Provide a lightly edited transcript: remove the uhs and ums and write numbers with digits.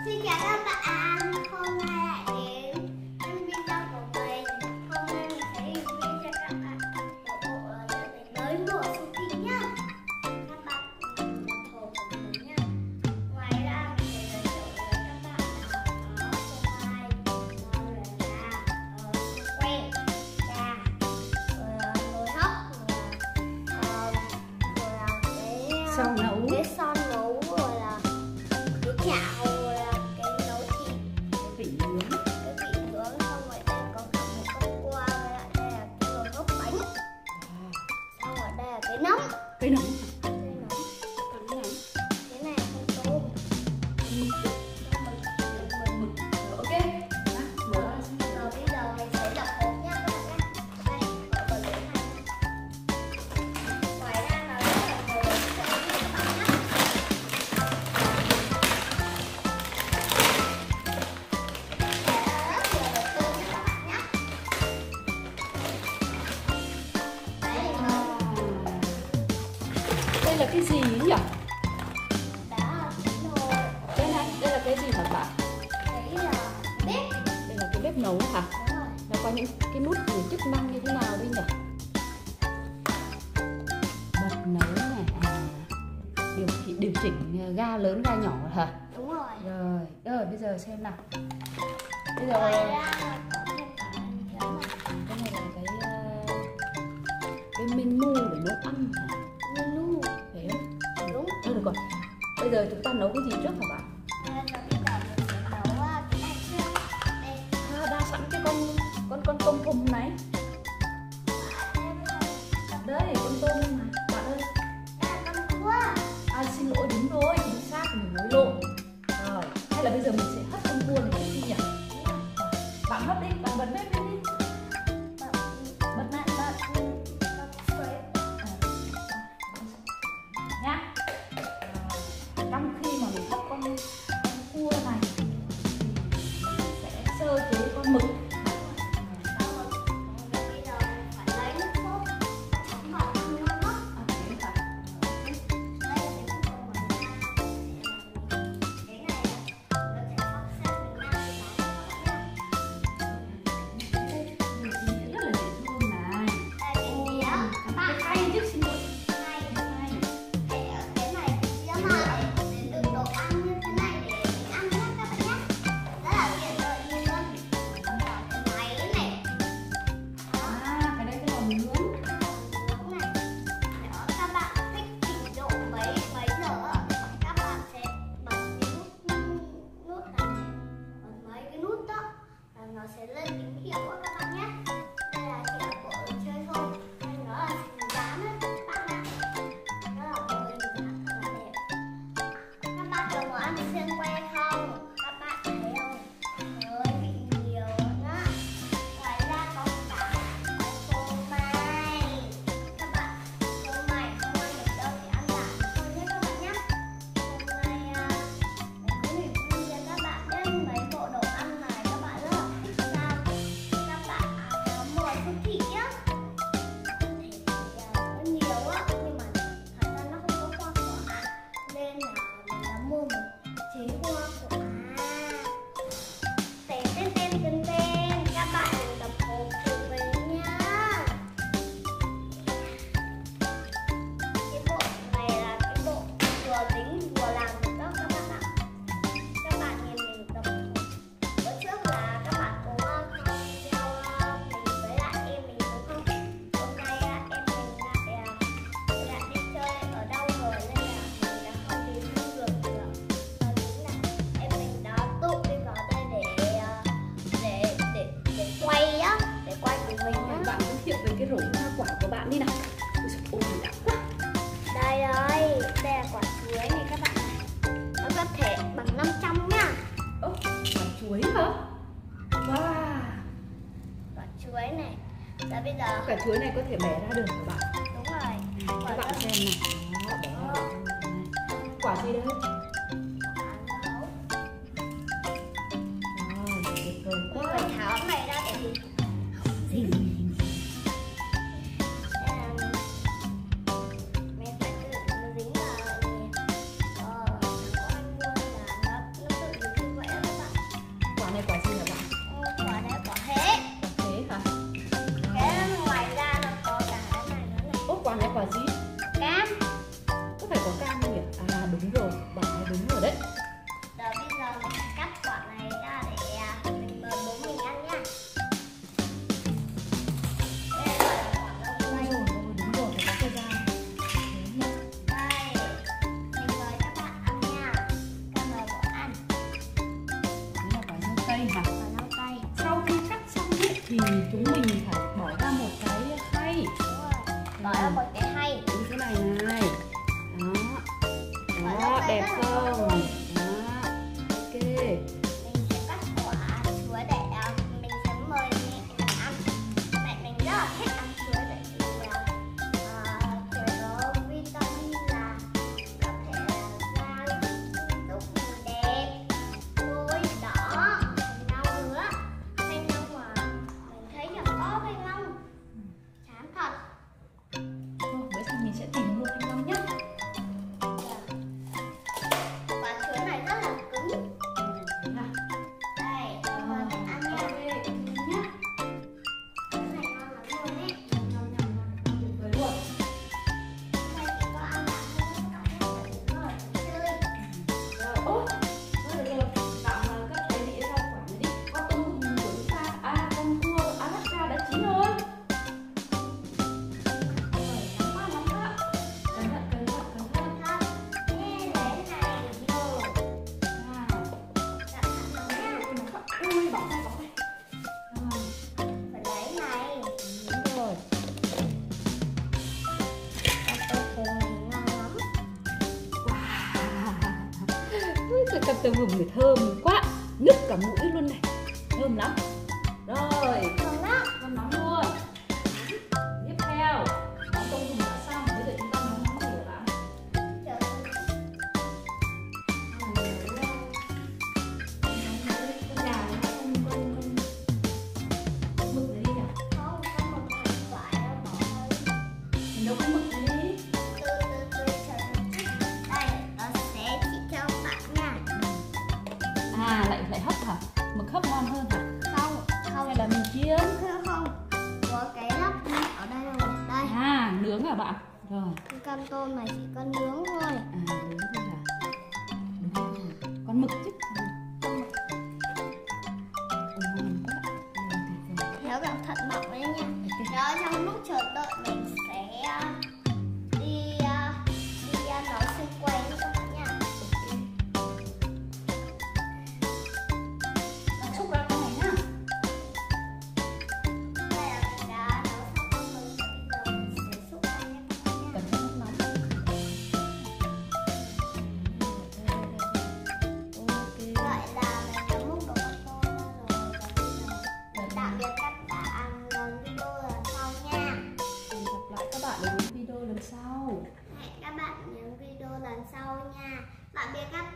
Xin chào các bạn, hôm nay lại đến kênh video của mình. Hôm nay mình sẽ review cho các bạn một bộ mới mùa Suki nhá. Các bạn ủng hộ của mình nhá. Ngoài ra mình sẽ giới thiệu với các bạn là có phô mai, rồi là que, trà, nồi hấp, rồi là cái son nấu, rồi là cái chảo, rồi là cái nấu thịt, cái vị nướng, xong rồi đây có cả một cốc qua, với lại đây là cái nồi hấp bánh, xong rồi đây là cái nóng, cái này không tôm, Ok. rồi bây giờ mình sẽ đập hộp nhá các bạn nhé. Đây, mở bật lửa này. Ngoài ra là đây là nồi hấp sẽ các bạn nhé. Đây là cái gì ấy nhỉ? Đó, nồi. Đây này, đây là cái gì hả bạn? Đấy là bếp. Đây là cái bếp nấu hả? Đúng rồi. Nó có những cái nút chức năng như thế nào đây nhỉ? Bật nấu này, điều chỉnh ga lớn ga nhỏ hả? Đúng rồi. Rồi bây giờ xem nào. Bây giờ Ngoài ra là có thêm cả cái này là cái menu để nấu ăn hả? menu. Thấy không? Đúng. Thôi được rồi. Bây giờ chúng ta nấu cái gì trước hả bạn? Bây giờ mình sẽ nấu cái này trước. Đây. Đa sẵn cái con tôm hùm này. Đây, con tôm này. Bạn ơi. Đây là con cua. Xin lỗi, đúng rồi, chính xác, mình nói lộn. Rồi, hay là bây giờ mình sẽ hấp con cua này đi nhỉ? Bạn hấp đi, bạn bật bếp lên đi. Bật lại, nhá. Trong khi mà mình hấp con cua này thì mình sẽ sơ chế con mực. Bây giờ mình phải lấy nước sốt chấm vào trong nước mắt. Thế hả? Đây là cái nước sốt của mình. Cái này nó sẽ hấp sang miền Nam của nó các bạn nhé. Rất là dễ thương này. Đây cái dĩa. Các bạn Cái khay chứ, xin lỗi. cái này dĩa mà để đựng đồ ăn như thế này để mình ăn nhé các bạn nhé. Rất là tiện lợi luôn. Còn cả cái máy này. Cái đấy cái lò nướng. Nướng này. Đó, các bạn thích trình độ mấy giờ các bạn sẽ bật cái nút này, bật mấy cái nút đó là nó sẽ lên tín hiệu á các bạn nhé. Đây là hiệu của đồ chơi thôi, đây nó là hình dáng đấy các bạn ạ. Nó là bộ hình dáng rất là đẹp. Các bạn có muốn ăn xiên que không? Các bạn thấy không? Ơi bị nhiều đó. Ngoài ra có cả cái phô mai. Các bạn, phô mai không ăn được đâu thì ăn lại thôi nhé các bạn nhé. Hôm nay mình cũng review cho các bạn biết mấy bộ đồ ăn này các bạn rất là thích sao. Các bạn có mua siêu thị á. Thì có nhiều á, nhưng mà thật ra nó không có hoa quả nên là mình đã mua một chế hoa quả. Tên các bạn đừng đập hộp cùng mình nha. Cái bộ này là cái bộ vừa tính vừa làm được đó các bạn ạ. Các bạn nhìn mình đập hộp. Bữa trước là các bạn có theo mình với lại em mình đúng không? Hôm nay em mình lại đi chơi ở đâu rồi nên là mình đã không đi được nữa. Và đúng là em mình đã tự đi vào đây để quay á, để quay của mình á. Bạn giới thiệu về cái rổ hoa quả của bạn đi nào. Ôi đã quá. Đây đây là quả chuối này các bạn này. Nó có thể bằng 500 nha. Quả chuối hả? Wow. Quả chuối này. Và bây giờ Quả chuối này có thể bẻ ra được hả bạn? đúng rồi. Các bạn xem này. Đó, bẻ ra được này. Quả gì đấy? Rồi, tuyệt vời quá. Phải tháo cái này ra để gì? Mình phải tự nó dính vào. Nó có anh mua là nó tự dính rồi đấy. Rồi bây giờ mình cắt quả này ra để mình mời bố mình ăn nhá. Đây là quả đông tây. Đúng rồi, phải có thời gian. Đây, mình mời các bạn ăn nha. Con mời bố ăn. Đấy là quả dâu tây hả? Quả dâu tây. Sau khi cắt xong ấy, thì chúng mình phải bỏ ra một cái khay. Đúng rồi. Bỏ ra một cái khay. Như thế này này. Quả Đó, dâu tây đẹp rất là không? ngon. Đó, ok. Mình sẽ cắt quả chuối để mình sẽ mời mẹ mình ăn. Mẹ mình rất là thích ăn chuối tại vì chuối có vitamin là có thể da giúp mình đẹp, môi đỏ, nâu nữa. Thanh long mà mình thấy là có thanh long chán thật. Thôi, bữa sau mình sẽ tìm mua thanh long nhé. Quả chuối này rất là cứng. Nào. Đây, mời mình ăn nha. Nhá. Cái này ngon lắm luôn ấy. Tuyệt vời luôn. Đây chị có ăn bạn không? Rồi, chơi. Ôi, rồi rồi, tạm cất cái đĩa rau quả này đi. Có tôm hùm của chúng ta. Con cua Alaska đã chín rồi. Rồi, nóng quá. Cẩn thận, cẩn thận, cẩn thận. Ui, bỏng tay, bỏng tay. Đúng rồi. Ui, cái cặp tôm hùm này thơm quá, nức cả mũi luôn này, thơm lắm. Rồi, con nóng luôn. Tiếp theo, món tôm hùm đã xong, bây giờ chúng ta nấu món gì hả bạn? Con gà này, con mực này đi nhỉ? Mình nấu con mực này đi. Lại hấp hả? Mực hấp ngon hơn hả? Hay là mình chiên? Nướng hả bạn? Rồi. Con tôm này chỉ con nướng thôi. Nướng thôi hả? Đúng rồi. Con mực chứ. Ngon quá. Tuyệt vời. Nhớ cẩn thận bọc đấy nha. Đó, trong lúc chờ đợi mình sẽ đi nấu xương quay với các bạn nha. Xúc ra cái này nhá. Đây là mình đã nấu xong con mực và bây giờ mình sẽ xúc ra nha các bạn nha. Cẩn thận nóng. Ok. Vậy là mình đã múc được con tôm ra rồi và bây giờ tạm biệt các bạn lần video lần sau nha. Hẹn gặp lại các bạn ở những video lần sau. Hẹn các bạn những video lần sau nha. Tạm biệt các